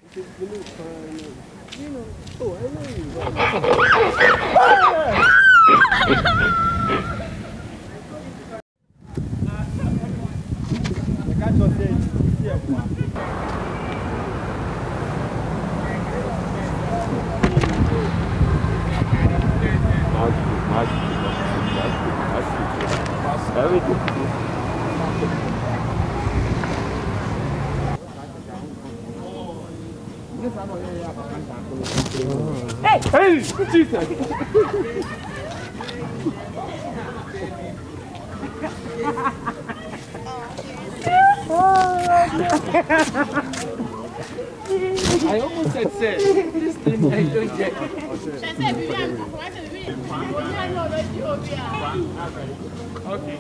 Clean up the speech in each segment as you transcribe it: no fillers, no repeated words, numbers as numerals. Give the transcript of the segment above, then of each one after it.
Hey, Jesus! I almost said, this thing I don't get. Okay.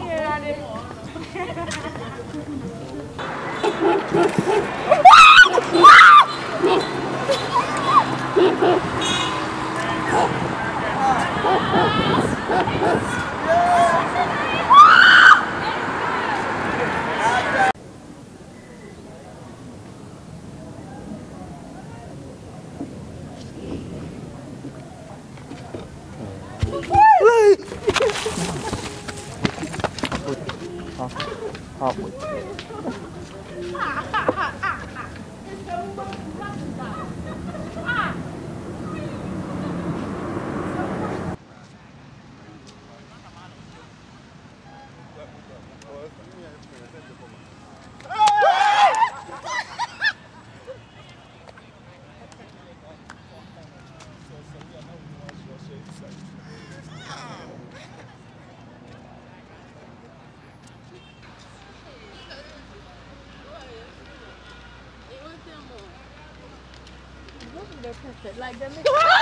Like them.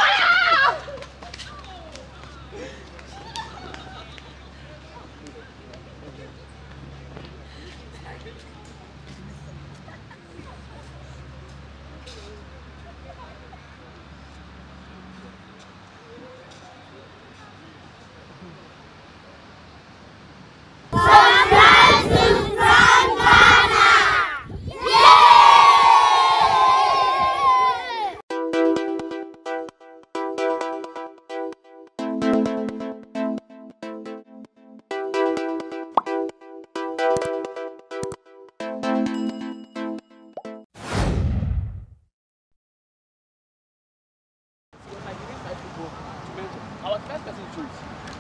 Our first person choose.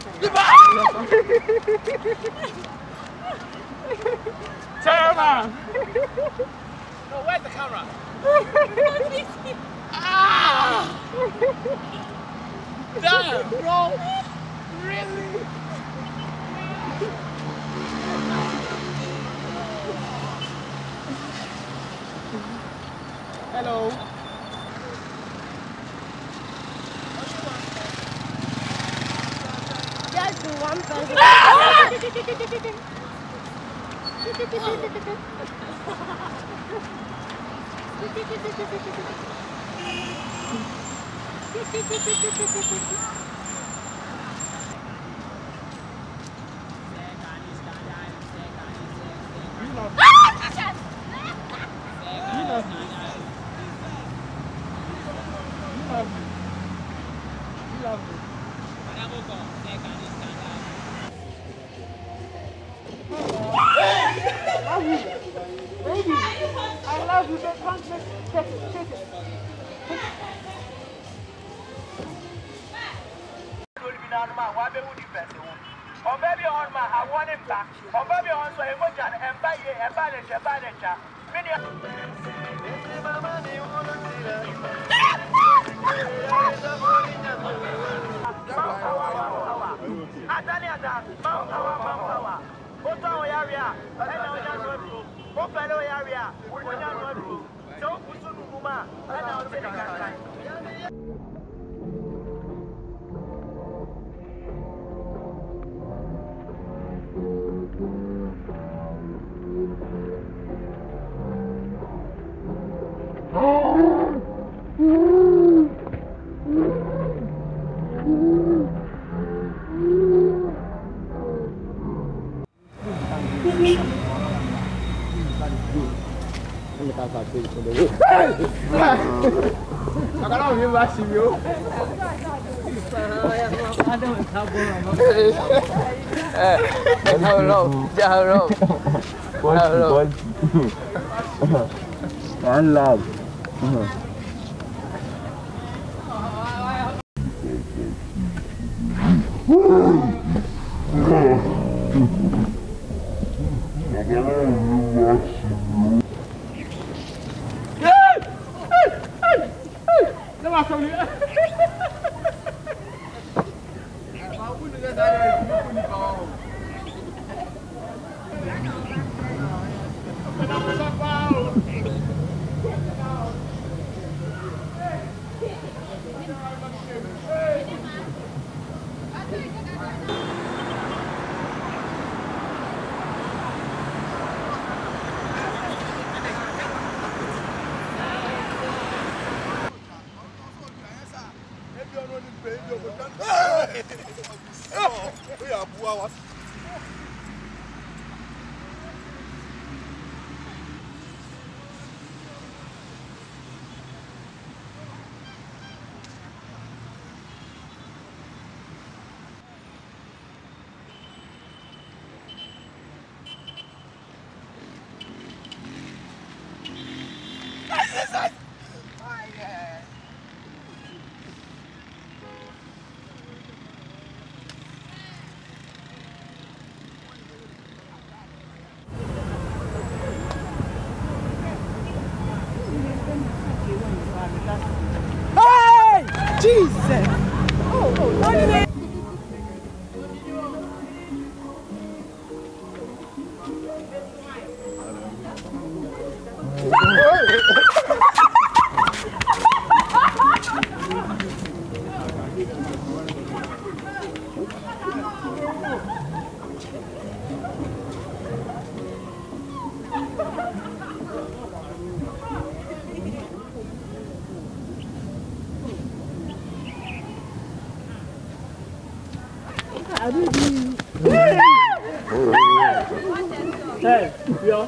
Chairman! No, where's the camera? Ah! Damn, bro! Really? Hello. Just do one person. I love you, but can't take it. On baby on my, I want him back. On baby on so he would and buy a balance. Let me pass our page for the way. I cannot remember Shimio. One love. Hey! Jesus! Oh, what is it? Hey, yo.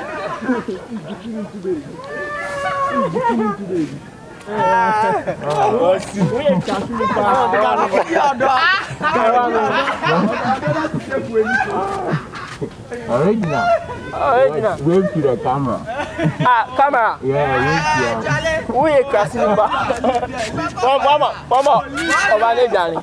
Original. Wave to the camera. Camera. Yeah, wave to Who is crossing back? Mama. Over there, Danny.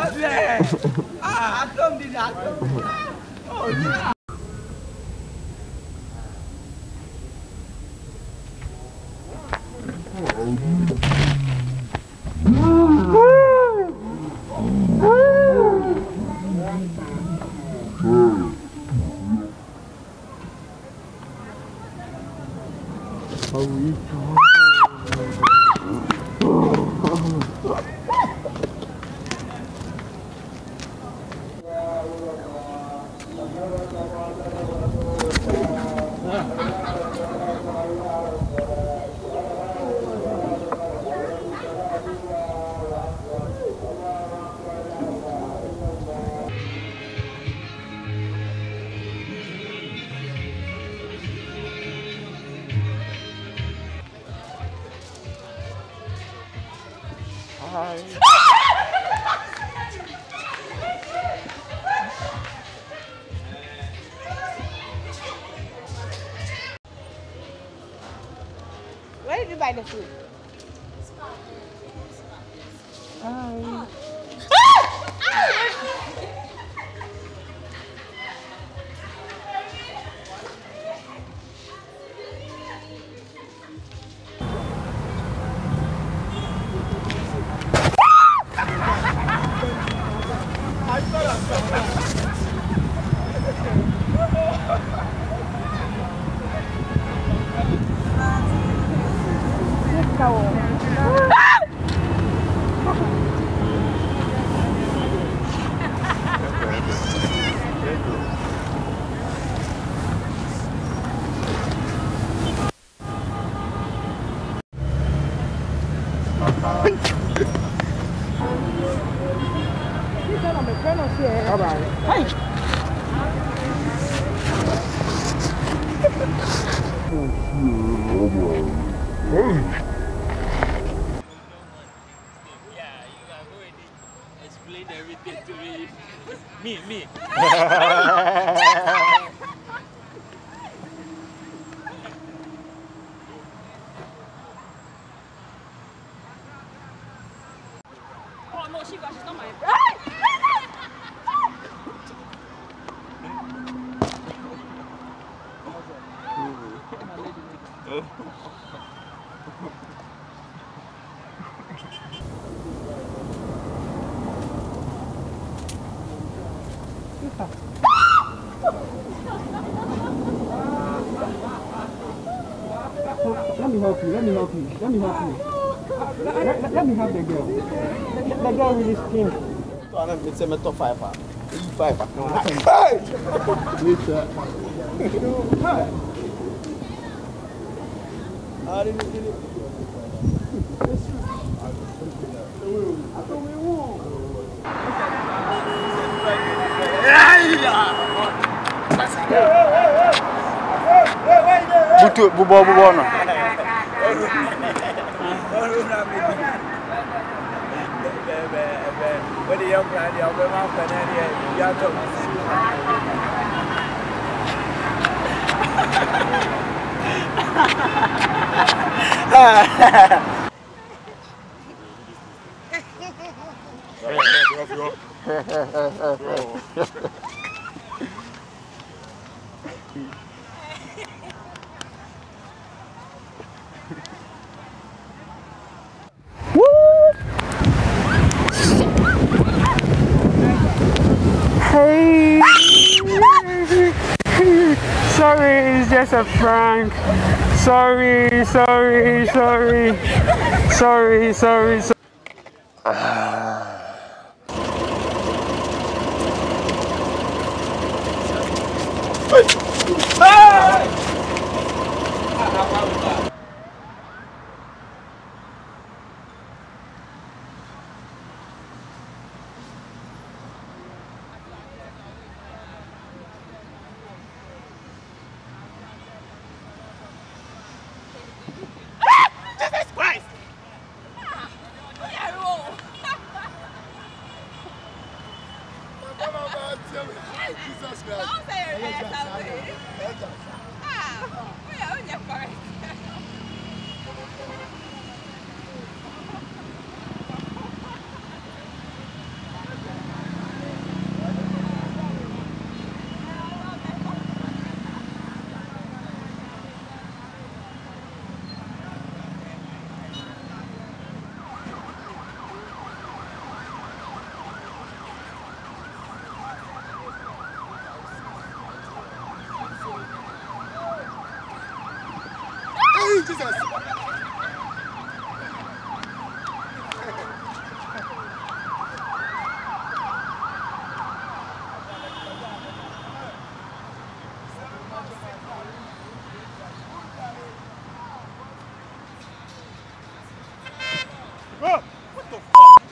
Where did you buy the food? Explain everything to me. Me. Oh no, she's not my. Let me help you. Let me help the girl. The girl really screamed. It's a top 5. 5. Bubo no. What the young man, the other Hey! Sorry, it's just a prank. Sorry. Jesus. What the fuck?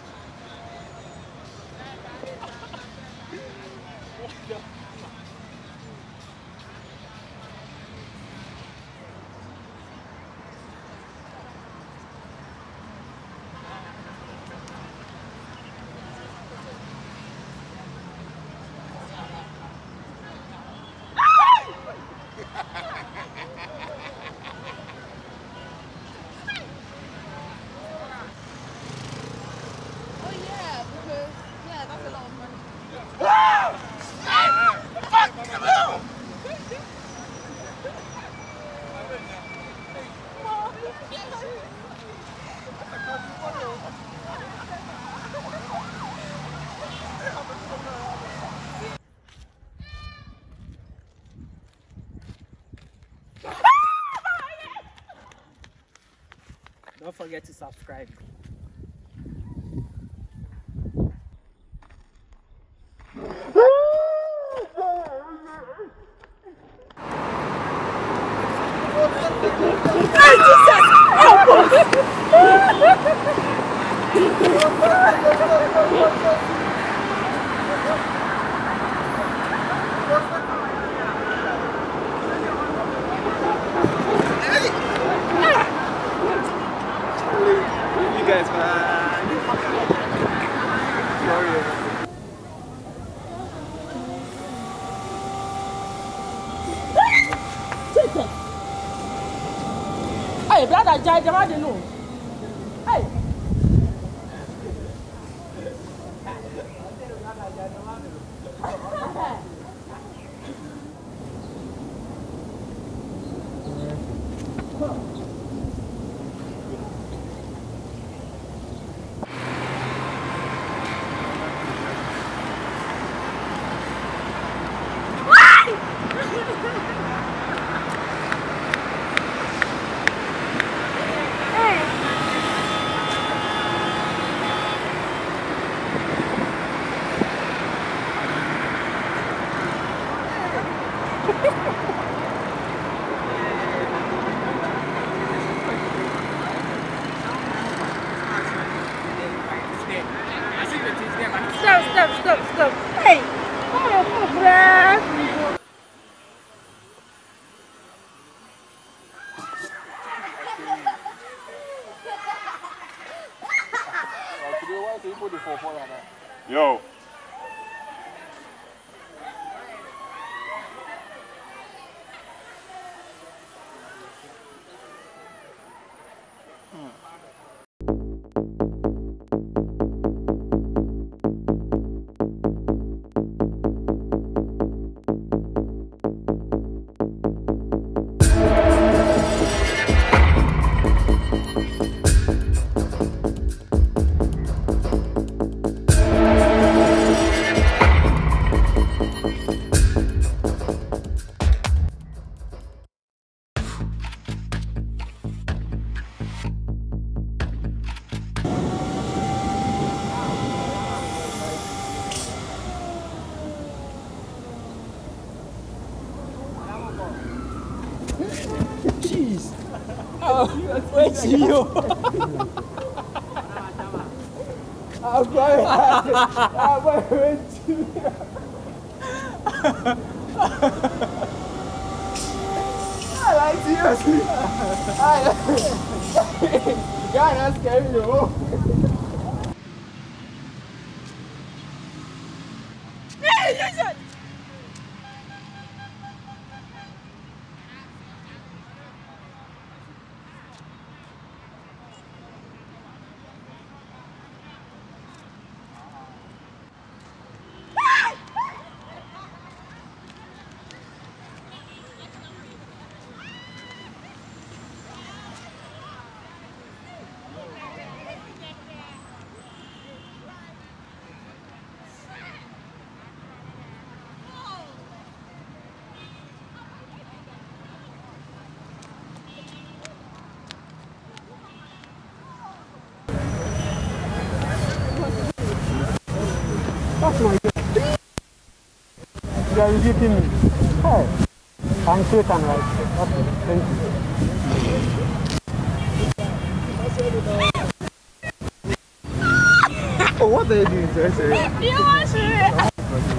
Don't forget to subscribe. Hey, brother, Jai, the man know. Hey. Stop. Hey! Oh, bruh! Yo. Jeez. Wait, see you. I'm going. I like seriously. God, that's scary, though. That's my God. You are visiting me. Hey, I'm Satan, right? Okay, thank you. Oh, what are you doing, sir? You want to?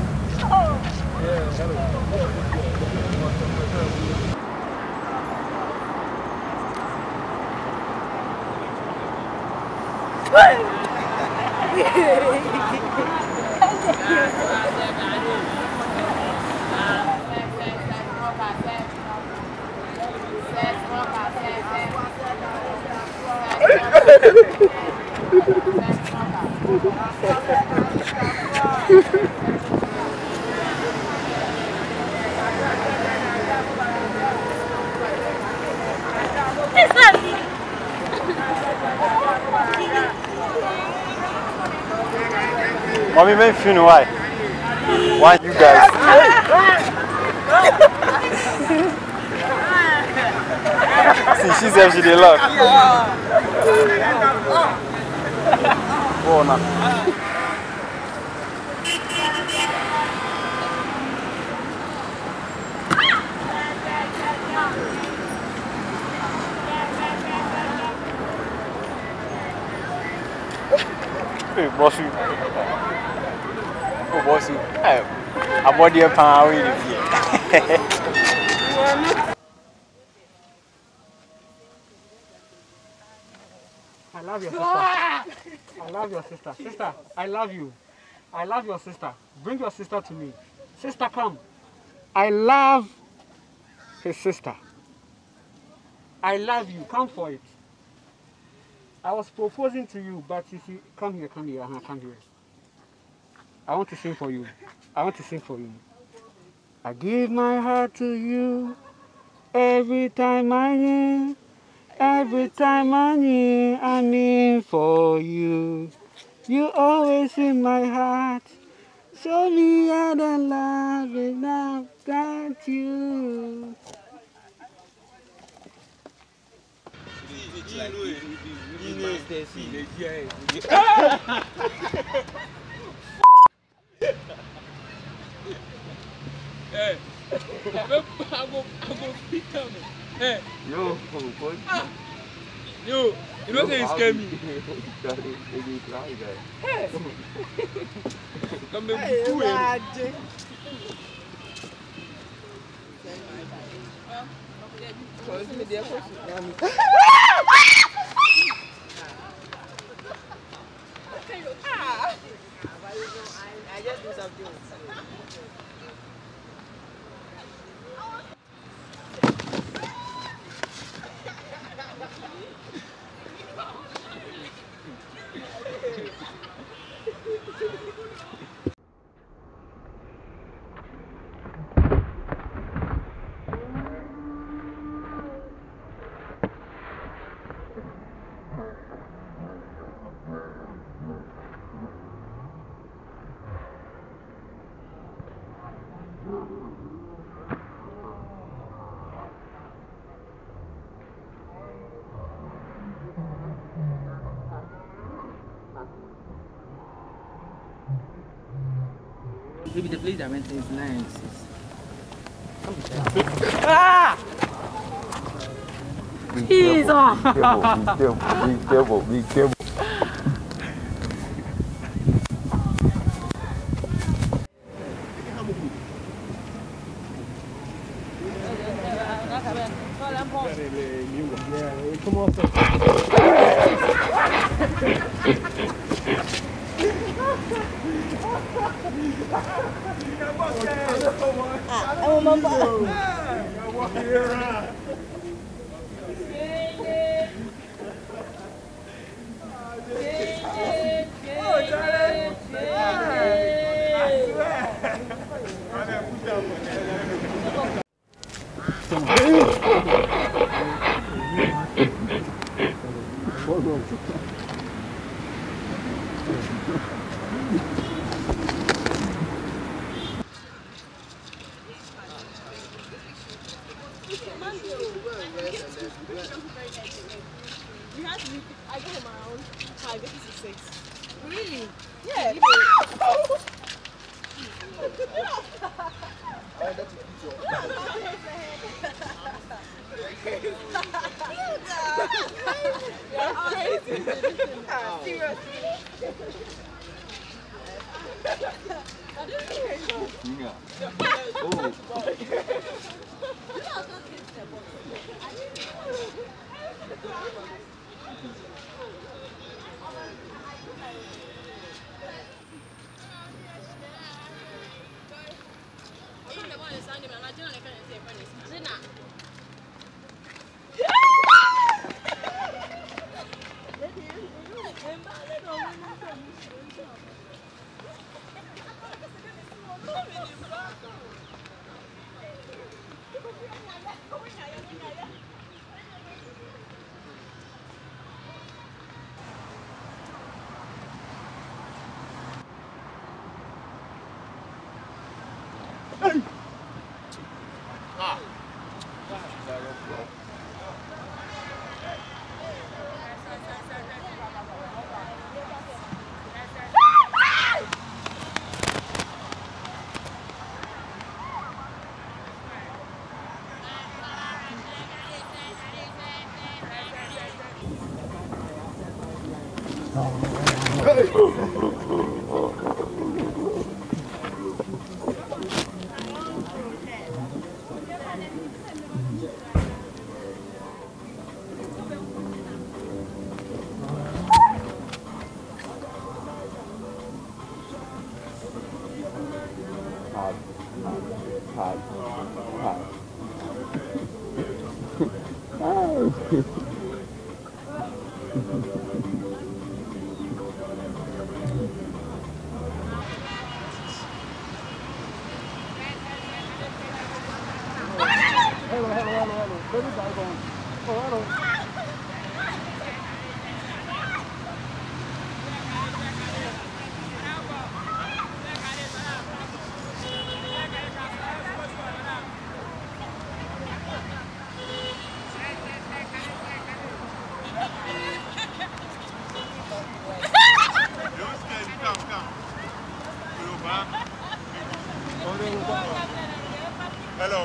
Mommy, man, you know why? Why you guys? See, she said she did love. Oh, no. Hey, bossy. Oh, bossy. Hey, I'm body a power in I love your sister. I love your sister. Sister, I love you. I love your sister. Bring your sister to me. Sister, come. I love his sister. I love you. Come for it. I was proposing to you, but you see, come here, come here. Come here. I want to sing for you. I want to sing for you. I give my heart to you every time I need. Every time I need, I'm in for you. You always in my heart. Show me how to love enough got you. Hey, yo, you know they scare me. Hey, come here. I just do something. Maybe the place I went to is nice. Jesus! Be careful, be careful. You have to, I get him around 5, this is 6. Really? Yeah. Hello.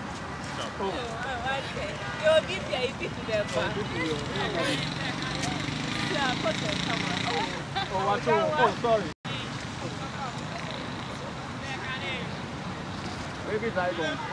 Oh, sorry. Maybe it's not going.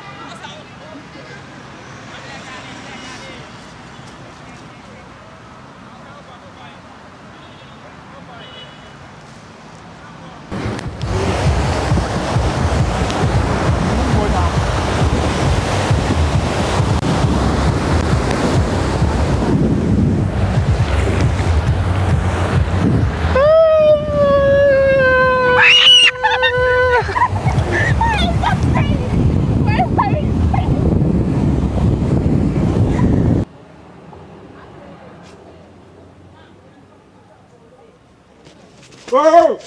Oh!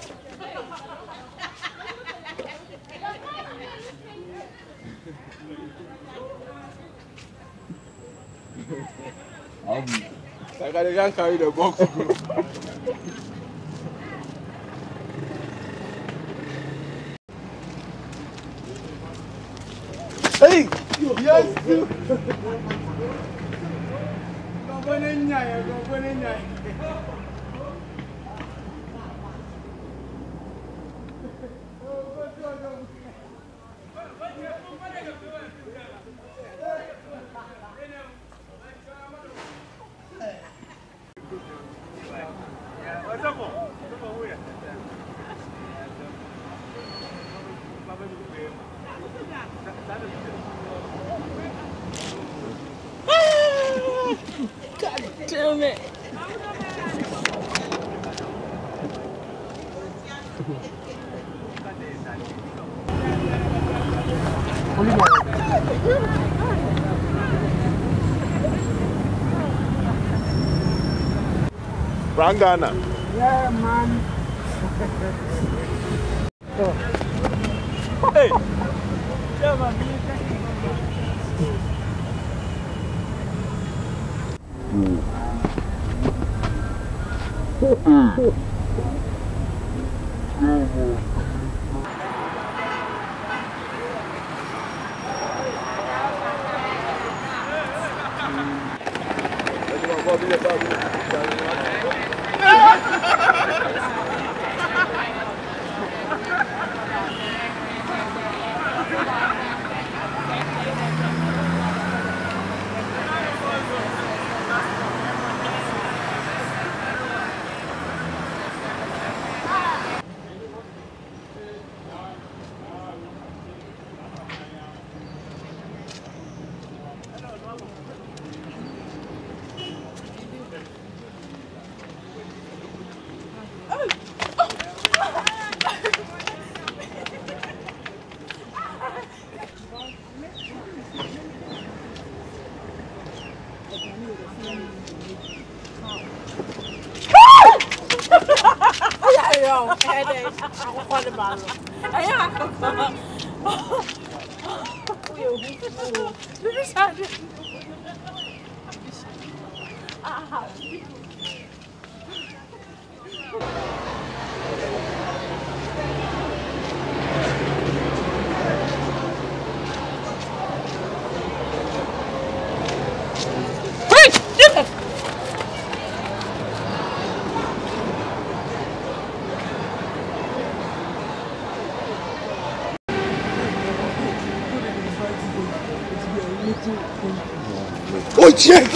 Like I can't carry the box. Hey! Yes! God damn it. Brangana. Yeah, man. Hey! Yeah, man. Oh, Jesus!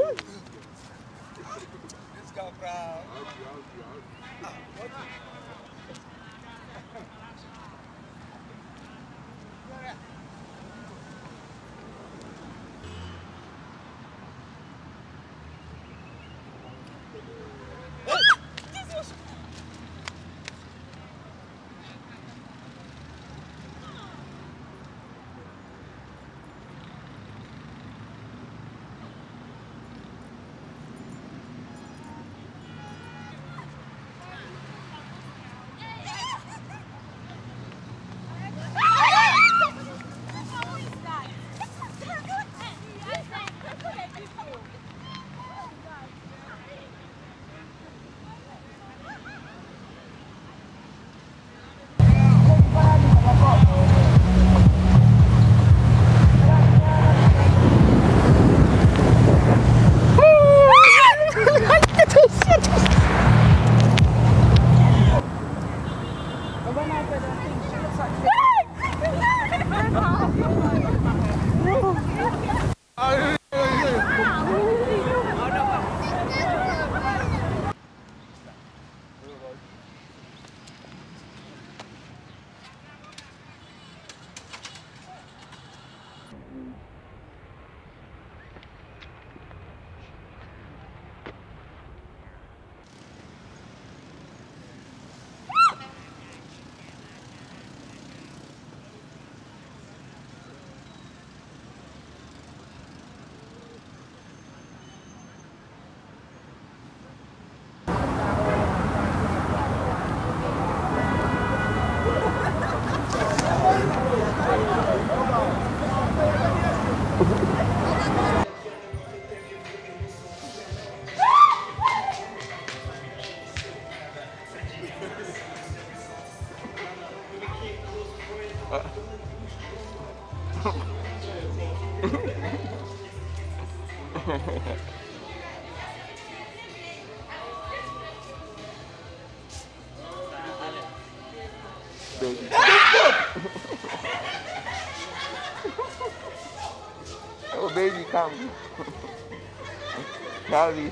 Oh, baby, come. Callie.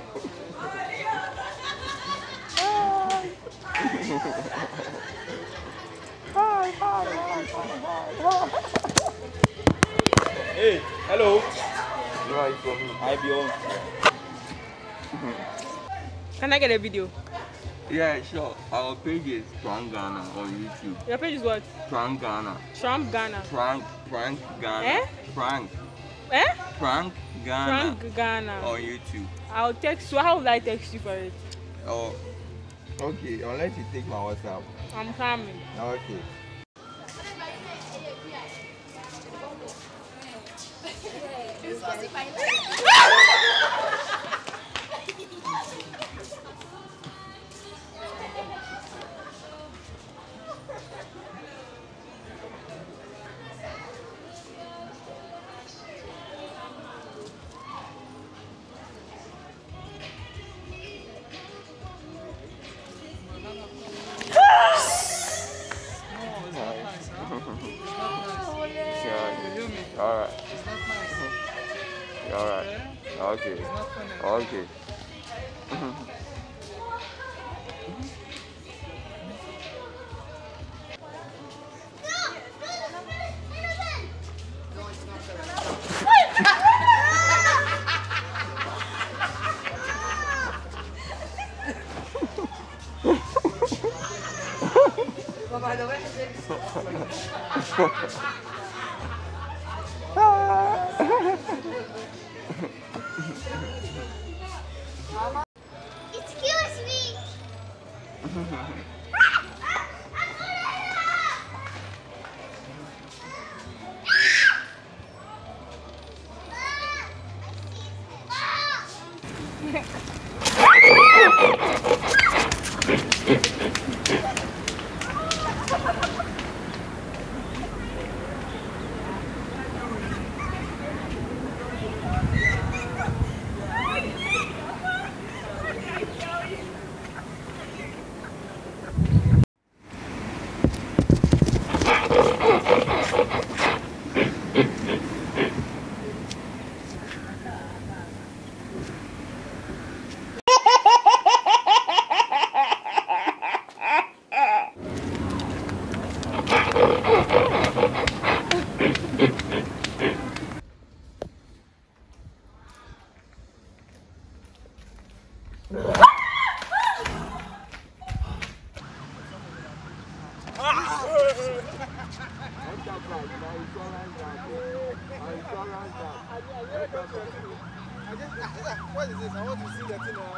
Hey, hello. No, it's for me. I be on. Can I get a video? Yeah, sure. Our page is Prank Ghana on YouTube. Your page is what? Prank Ghana. Trump Ghana. Prank Ghana. Eh? Prank Eh? Ghana. Trump Ghana. On YouTube. I'll text you. How will I text you for it? Oh, okay. Unless you take my WhatsApp. I'm coming. Okay. Alright. Alright. Okay. Okay. Excuse me. What is this? I want to see the thing.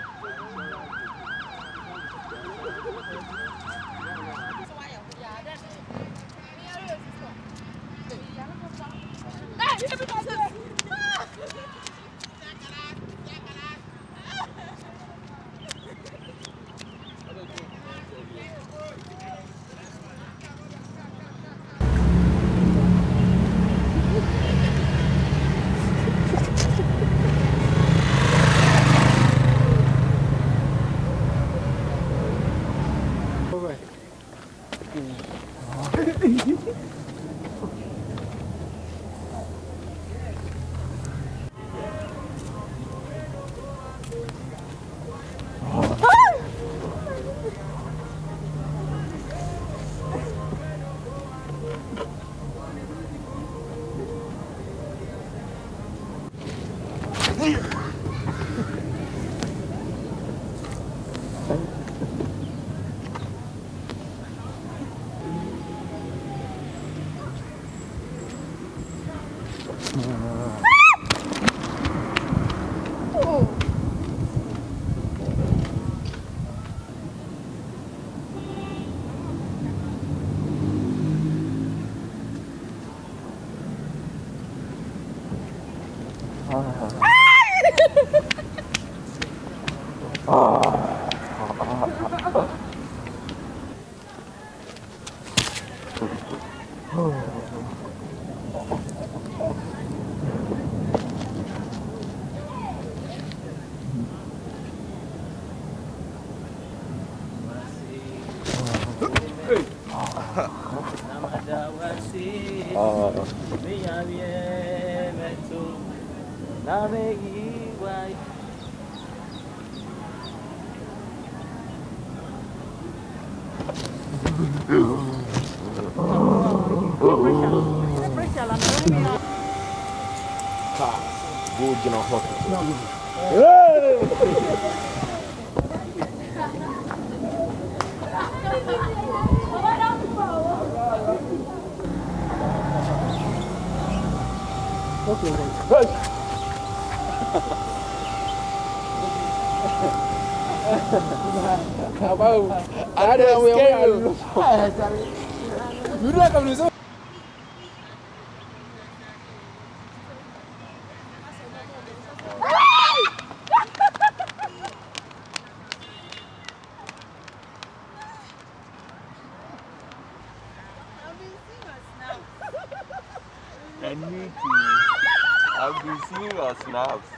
I've been seeing your snaps.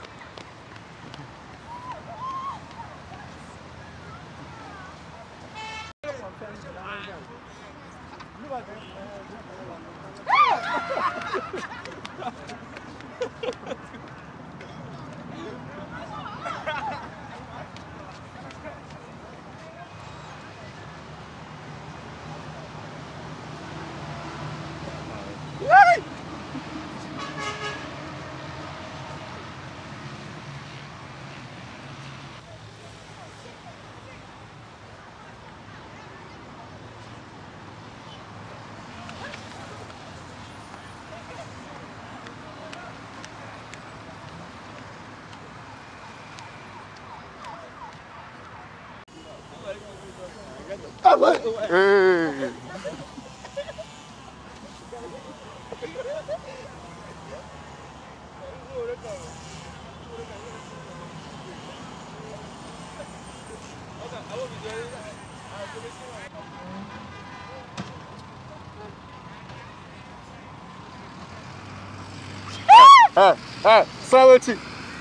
Salute.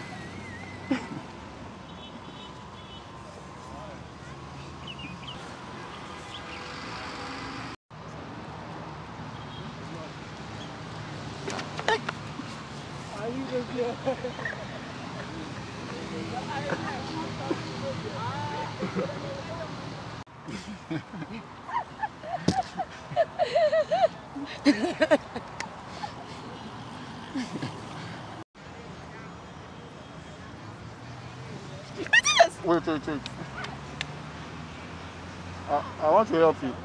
Wait. I want to help you.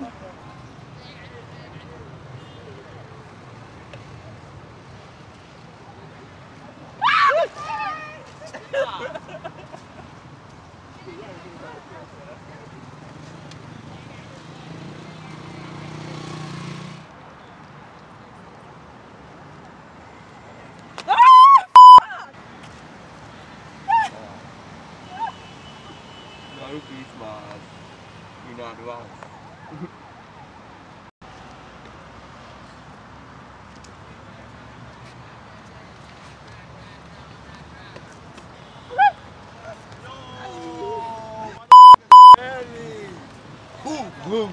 Merry Christmas in advance. Boom, boom.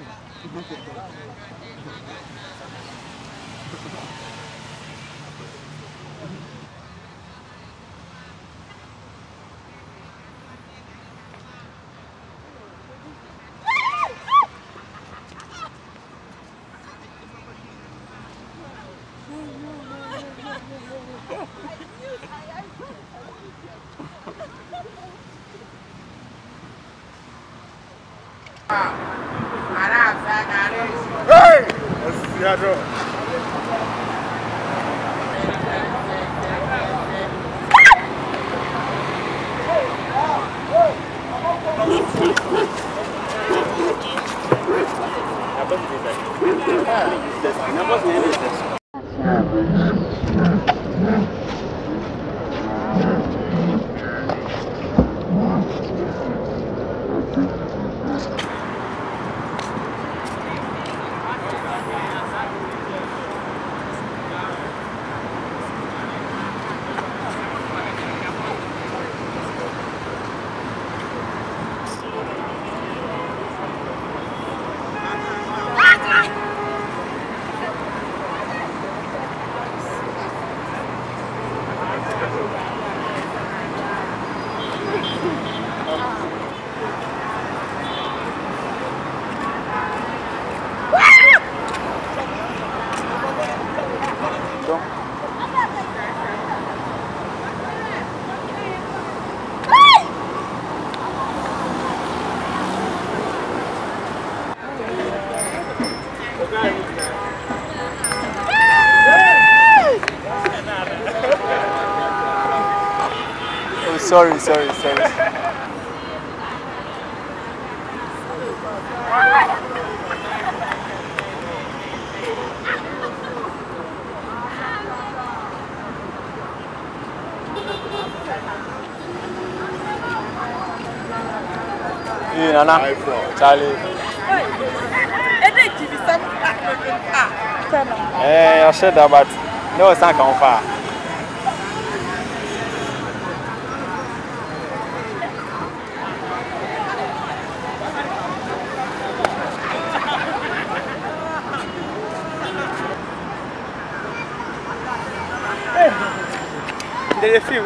Hey! Seattle. Oh, sorry. Hey, Nana. Charlie. I said that, but no, it's not going far. Did you film?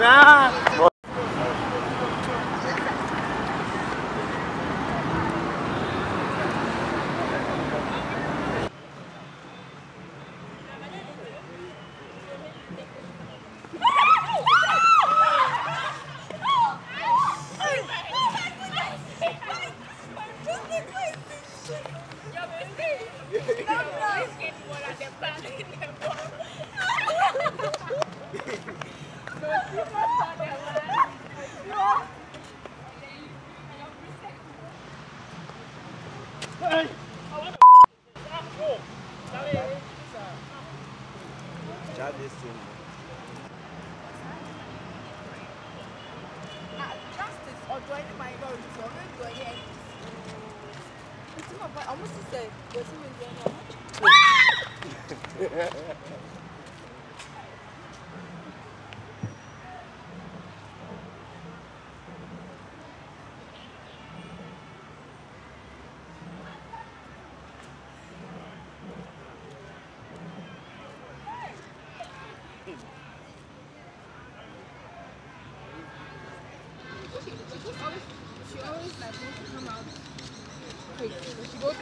She always like wants to come out. Wait, she goes.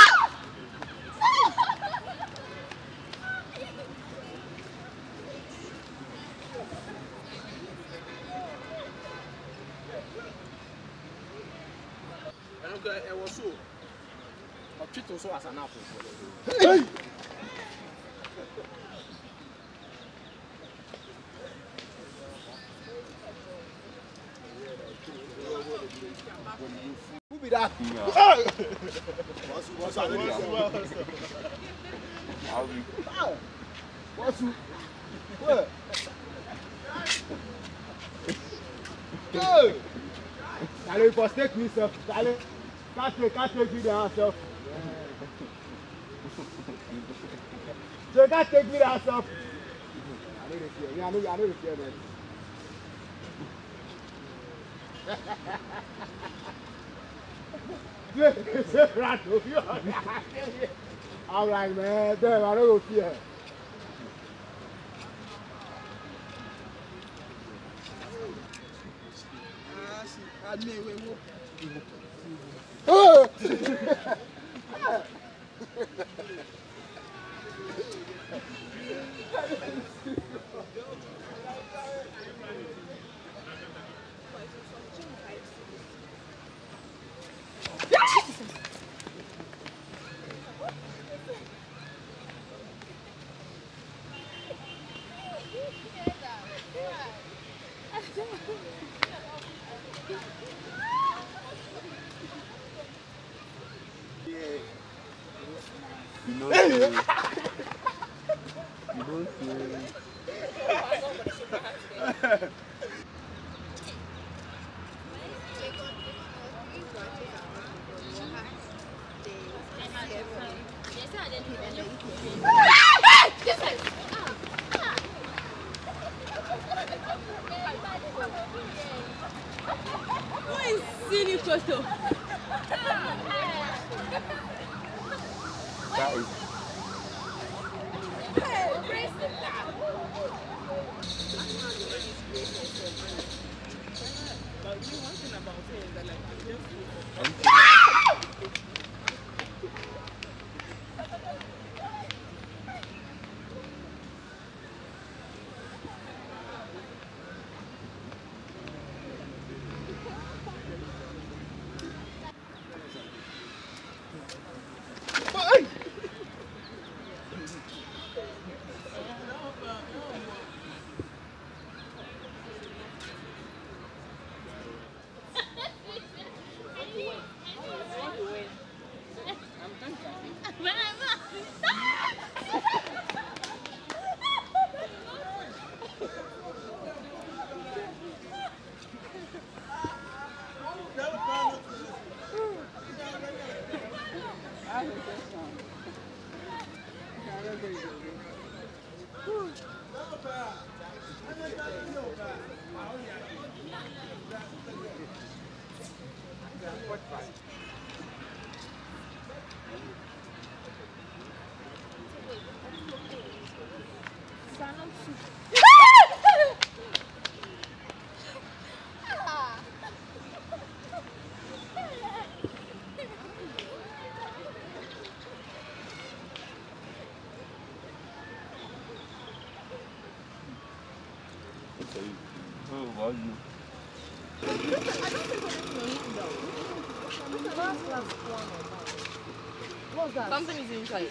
It was so. I treat also as an apple. Who be that? What's up? What's up? Where? Go! Charlie, for take me self. Charlie, can't take me down self. So you can't take me down self. I know the fear. Yeah, I know the fear, man. I'm like, man, damn, I don't fear. Oh! What's that? Something is inside.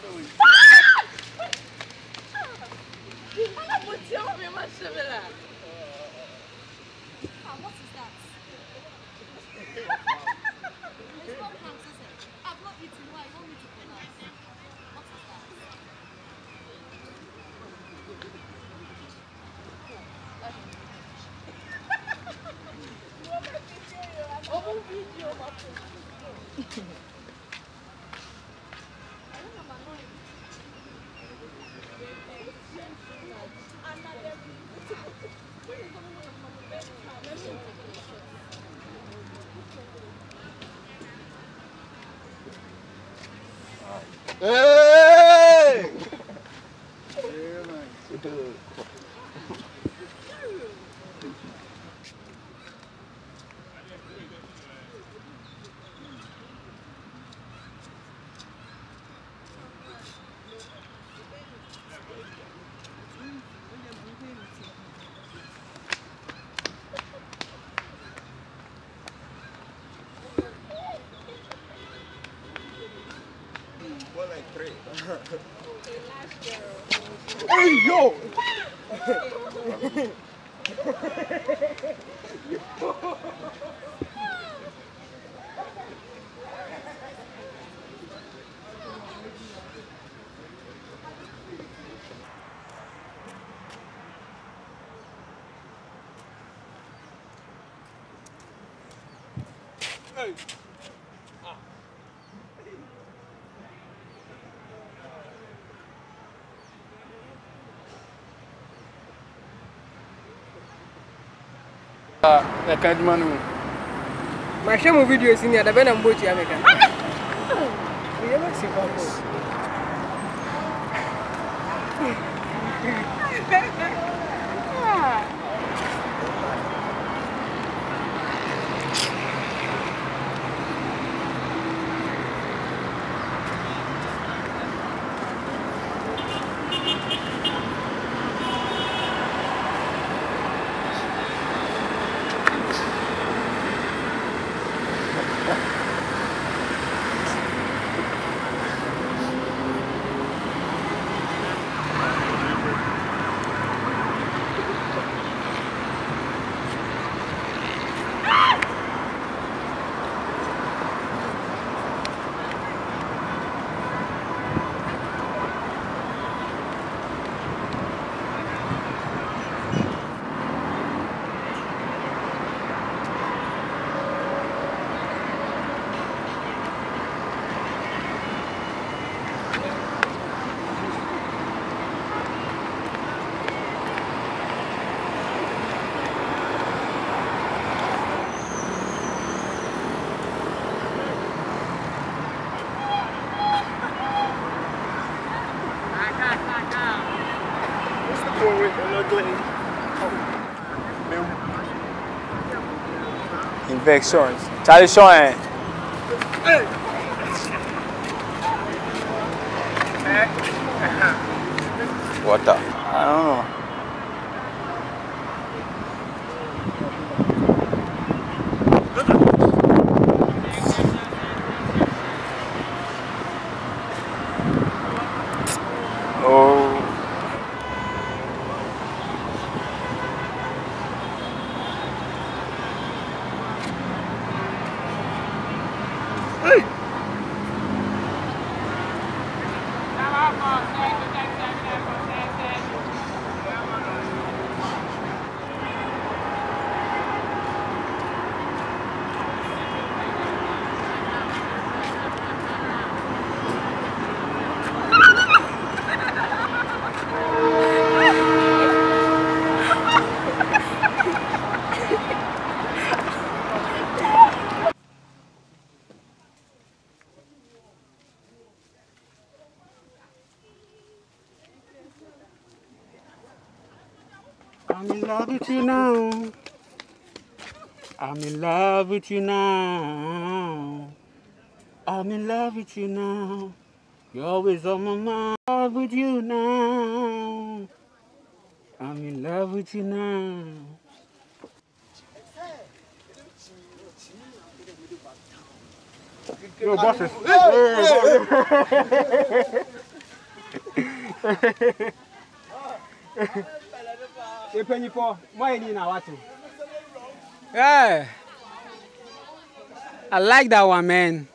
What is that? It's not Frank's, is it? I've not eaten. Why? You want me to pronounce? What is that? Hey! More like 3. Hey, yo! I can't manu. My shame video is in here. The Ben and Bochi American. We never see purpose. Infections. Charlie Sean. Water. I don't know. I'm in love with you now. I'm in love with you now. I'm in love with you now. You're always on my mind. Love with you now. I'm in love with you now. Yo, bosses. Yeah. I like that one, man.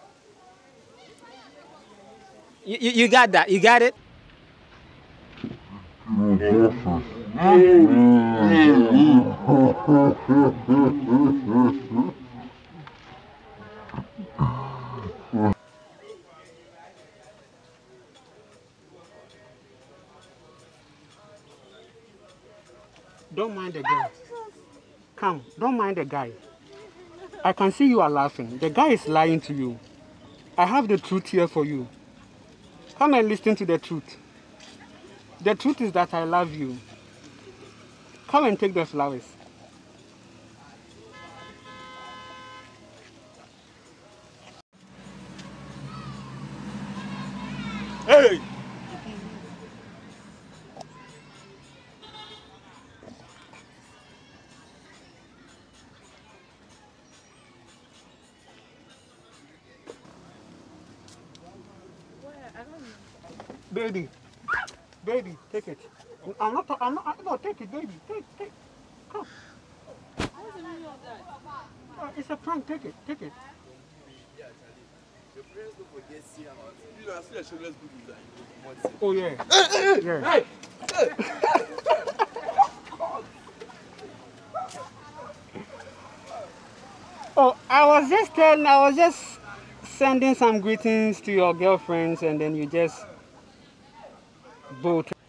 You got that? You got it? Don't mind the guy. Come, don't mind the guy. I can see you are laughing. The guy is lying to you. I have the truth here for you. Come and listen to the truth. The truth is that I love you. Come and take the flowers. Hey! Baby, take it. No, take it, baby. Take. Come. What's the meaning of that? It's a prank, take it. Oh, yeah. Yeah. Hey! Oh, I was just sending some greetings to your girlfriends, and then you just both.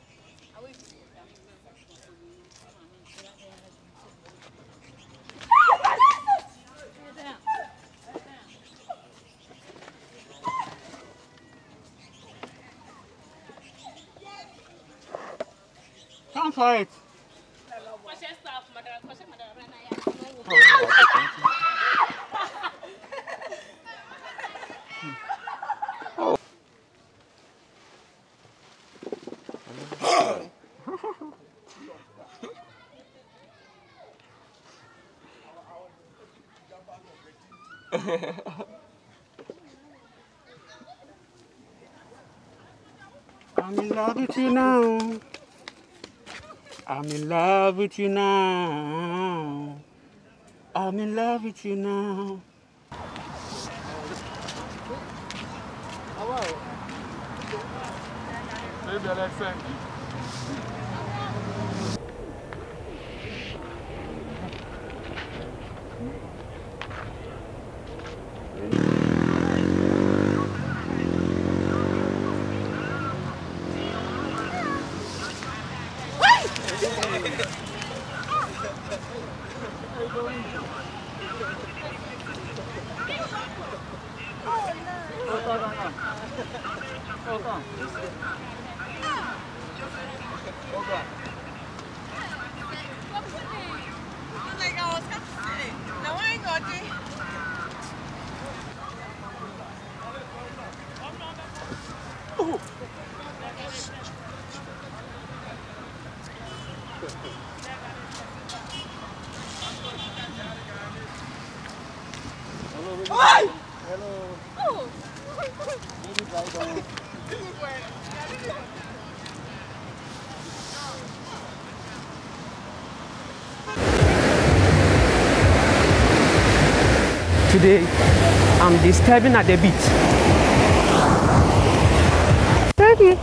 Come for it. I'm in love with you now. I'm in love with you now. I'm in love with you now. Maybe let's say. Today, I'm disturbing at the beach. Ready.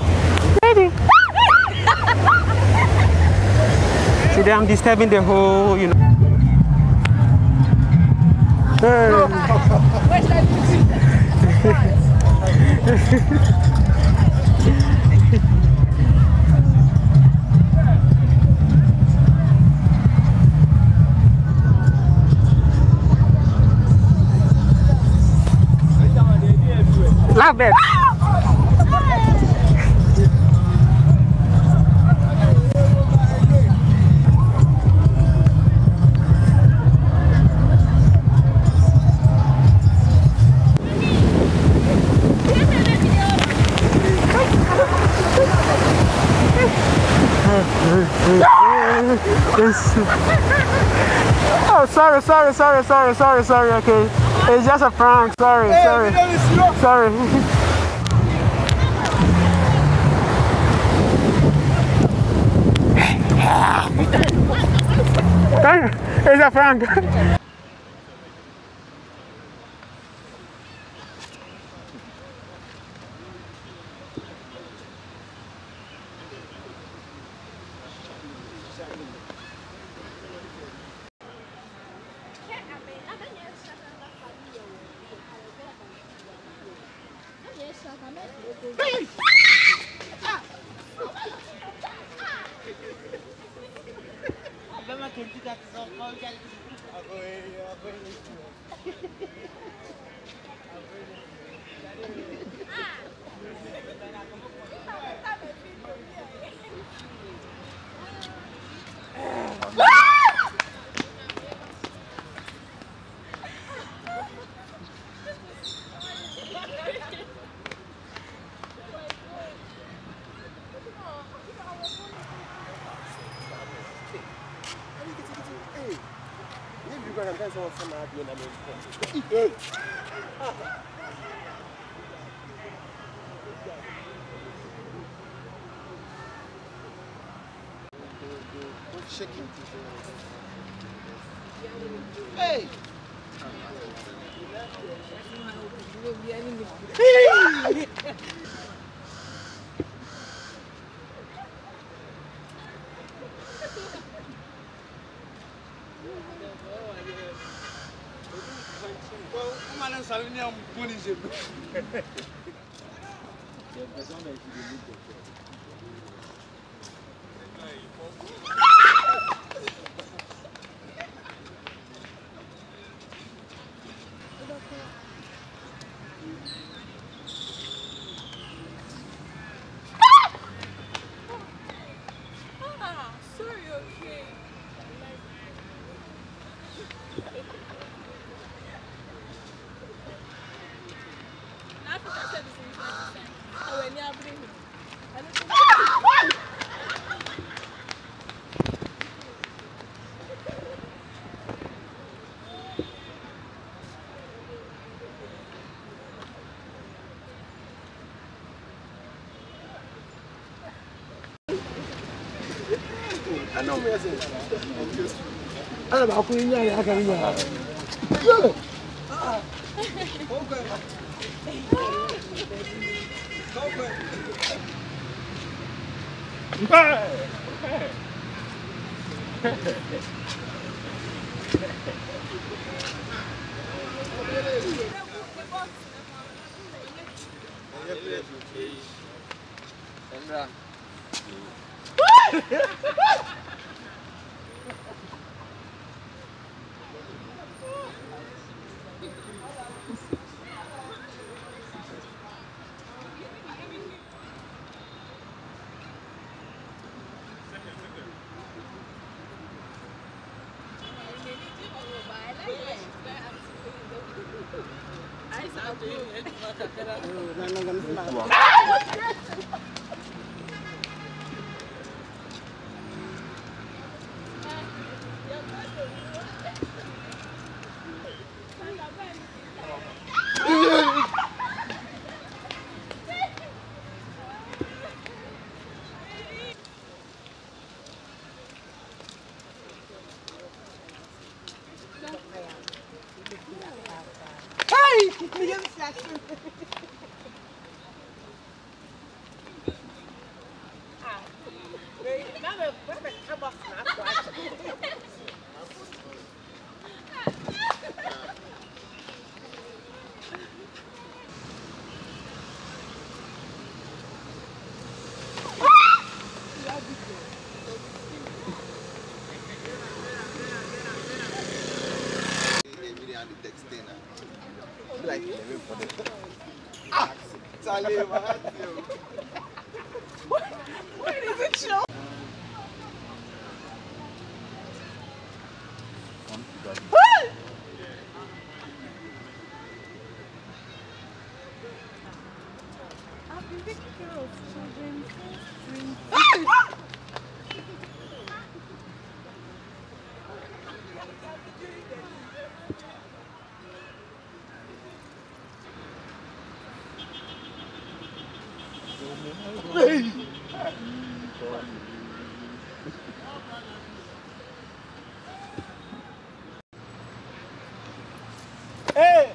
Today, I'm disturbing the whole, you know. Love it. Oh, sorry, okay. It's just a prank, sorry. It's a prank. Hey! Sorry, okay. Africa said this in 2010. Oh, when you're bringing me. I don't think. I know me as I'm about to Why is it show? I've been taking care of children since. Hey!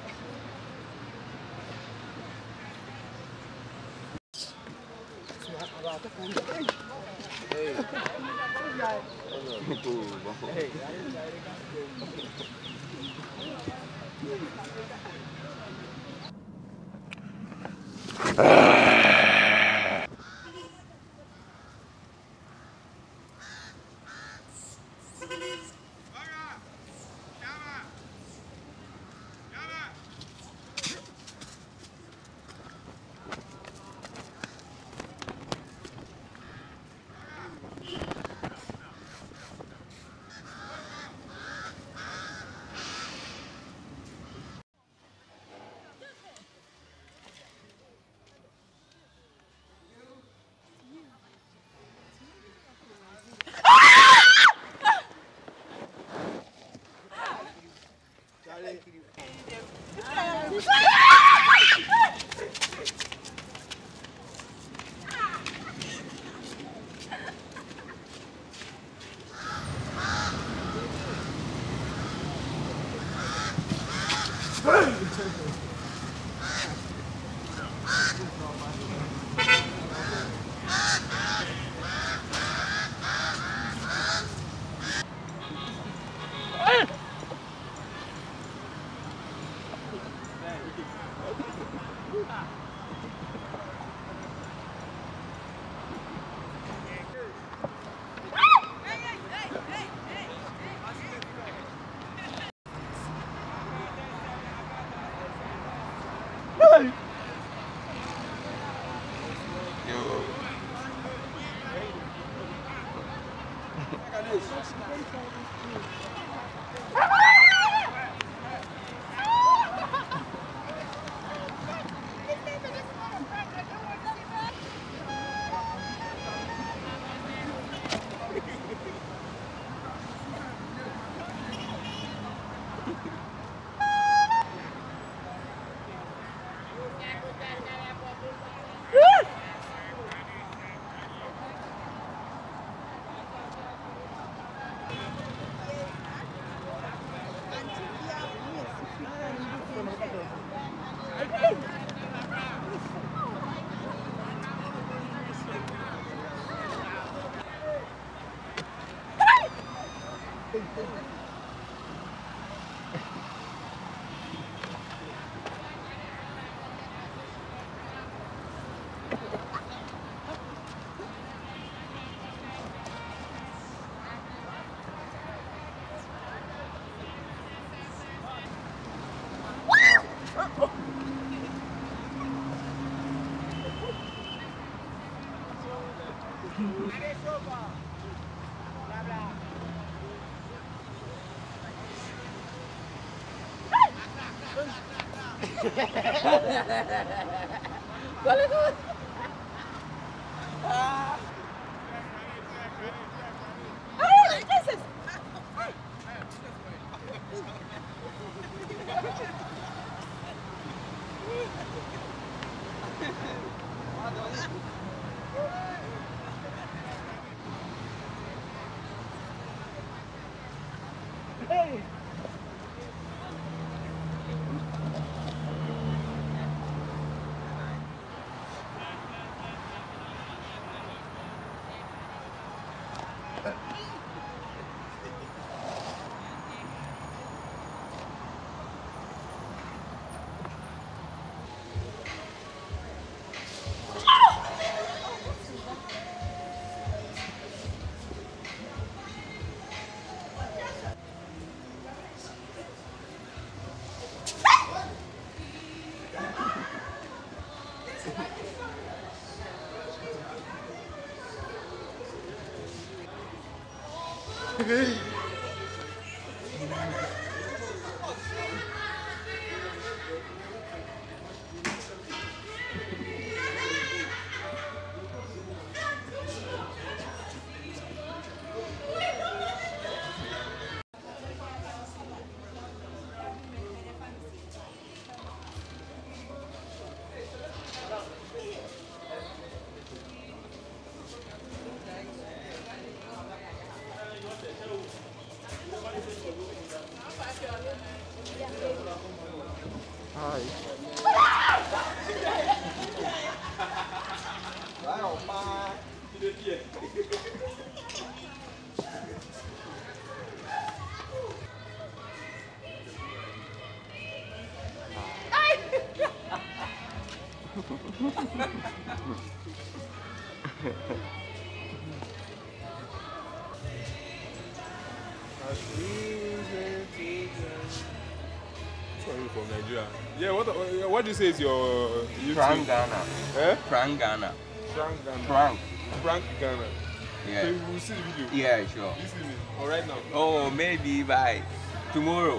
From Nigeria. Yeah, what do you say is your YouTube? Frank Ghana. Eh? Frank Ghana. Frank Ghana. Frank Ghana. Yeah. So we'll see the video? Yeah, sure. This evening or right now? Oh, maybe by tomorrow.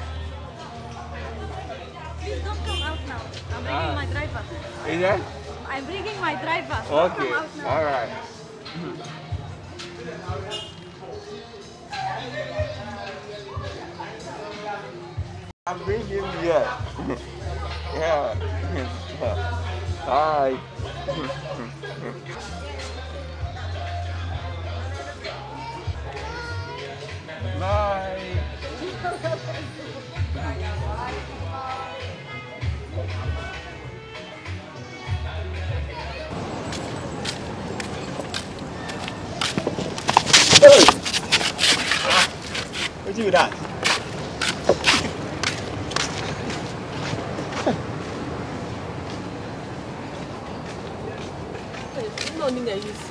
Please don't come out now. I'm bringing my driver. Is that? I'm bringing my driver. Okay, all right. I'm bringing him here. Yeah. Hi. Bye. What you do that? No need to use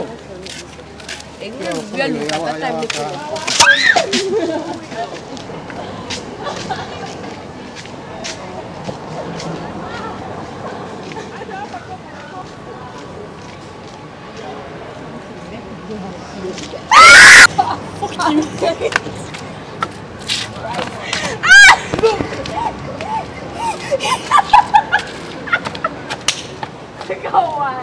Fuck you. Go on.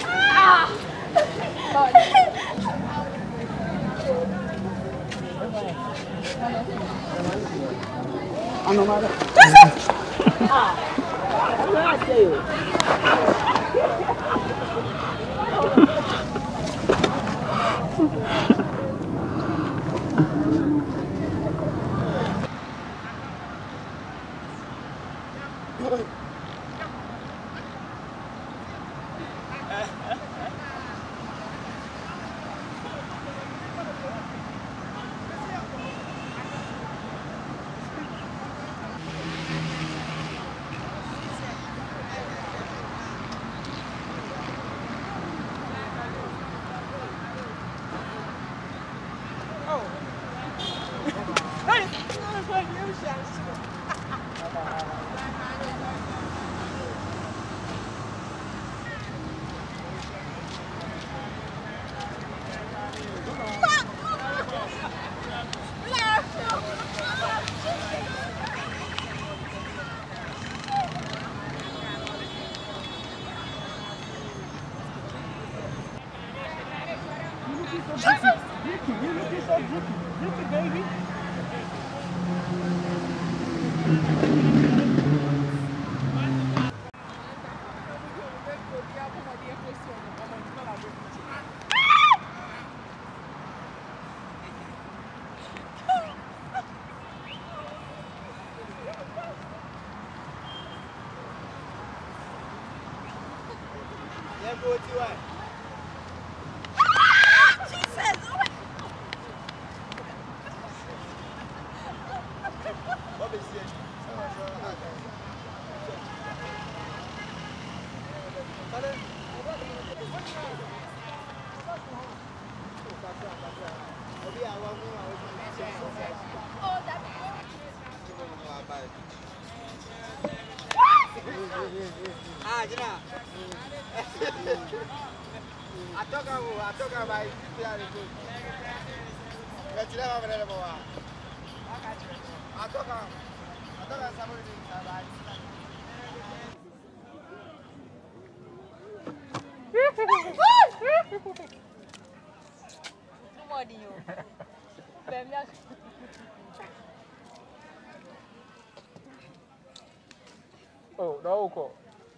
Oh, no, go.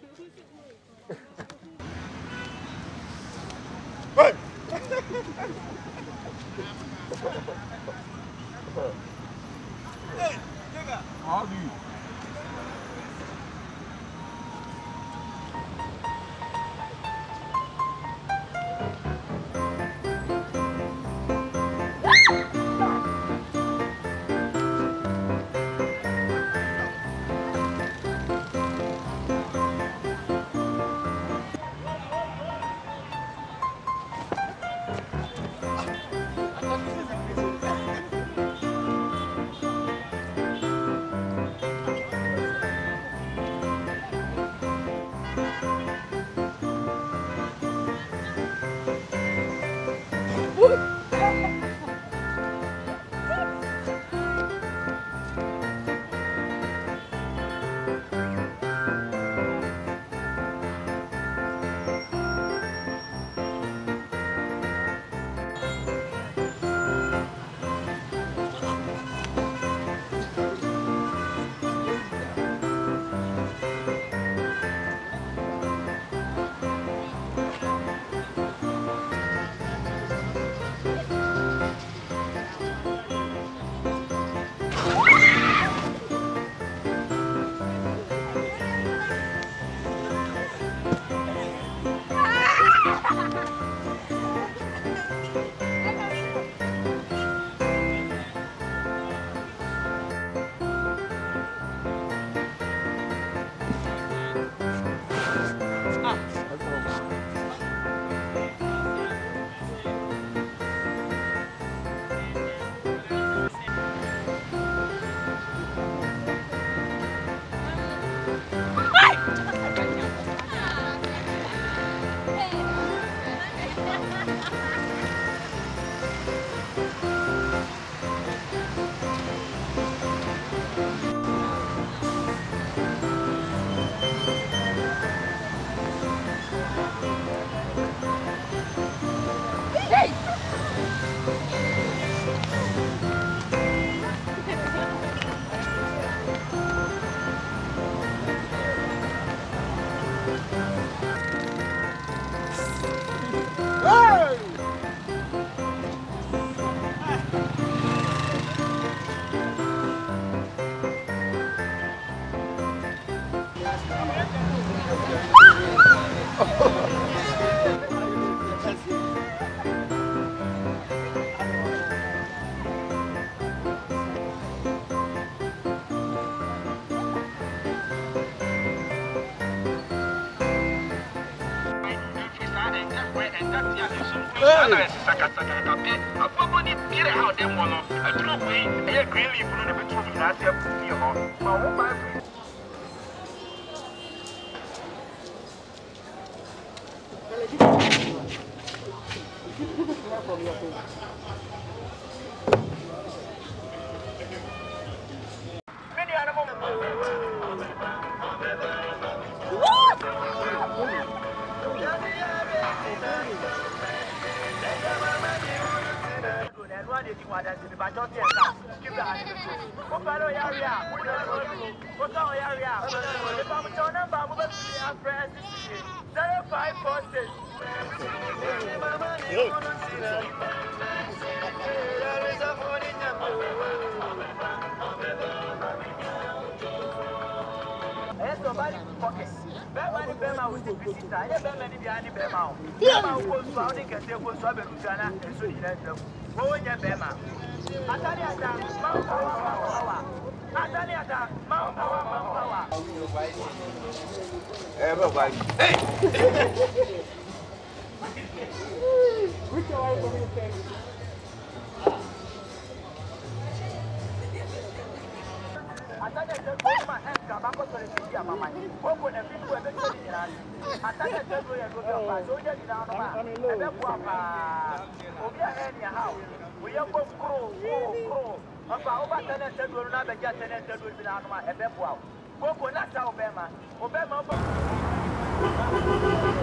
Hey! Hey, nigga! How do you? Obema